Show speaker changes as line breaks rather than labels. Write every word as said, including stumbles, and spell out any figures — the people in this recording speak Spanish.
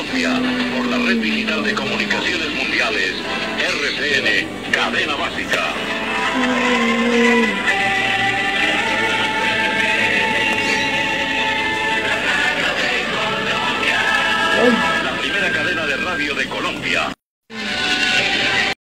Colombia, por la Red Digital de Comunicaciones Mundiales, R C N, Cadena Básica. La primera cadena de radio de Colombia.